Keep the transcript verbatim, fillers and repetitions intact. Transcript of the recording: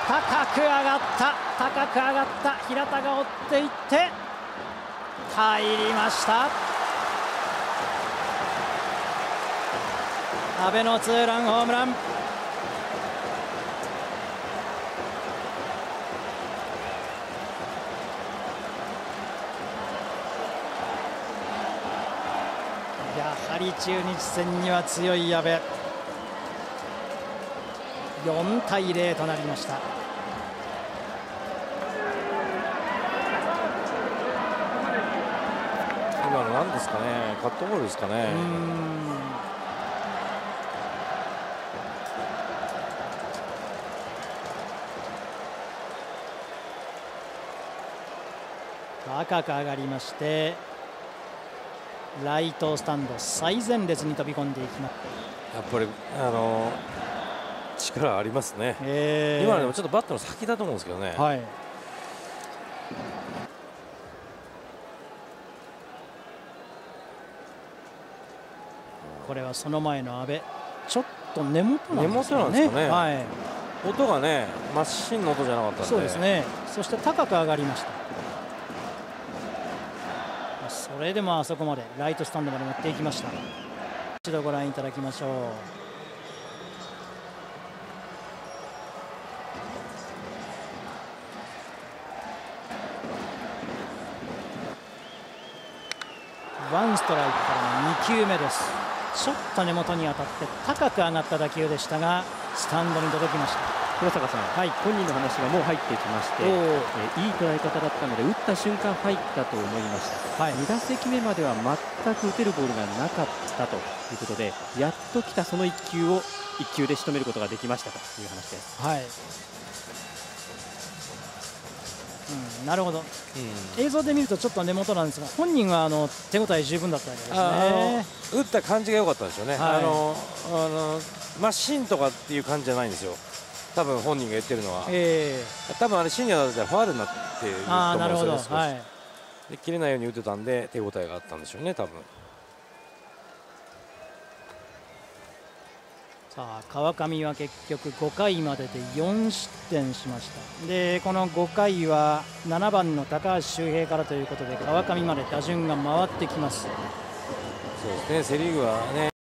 高く上がった高く上がった平田が追っていって入りました。阿部のツーランホームラン。いやはり中日戦には強い阿部。よんたいゼロとなりました。 今の何ですかね、カットボールですかね。 高く上がりましてライトスタンド最前列に飛び込んでいきます。 やっぱりあの力ありますね。 えー、 今のでもちょっとバットの先だと思うんですけどね。 はい、これはその前の阿部ちょっと根元なんですかね。 根元なんですかね。 はい、 音がねマシンの音じゃなかったんで。 そうですね。そして高く上がりました。それでもあそこまでライトスタンドまで持っていきました。一度ご覧いただきましょう。ワンストライクからのにきゅうめです。ちょっと根元に当たって高く上がった打球でしたがスタンドに届きました。 黒坂さん、はい、本人の話がもう入ってきまして、えー、いい捉え方だったので打った瞬間入ったと思いました、はい、に打席目までは全く打てるボールがなかったということでやっと来たそのいっきゅうをいっきゅうで仕留めることができましたという話です。 はい、うん、なるほど、うん、映像で見るとちょっと根元なんですが本人はあの手応え十分だったわけですね。 打った感じが良かったんでしょうね。はい、あのあのマシンとかっていう感じじゃないんですよ。多分本人が言ってるのは、えー、多分あれシニアだったらファウルになっていると思うんですよね。はい、で切れないように打ってたんで手応えがあったんでしょうね多分。 さあ川上は結局ごかいまででよんしってんしました。でこのごかいはななばんの高橋周平からということで川上まで打順が回ってきます。 そうですね、セ・リーグはね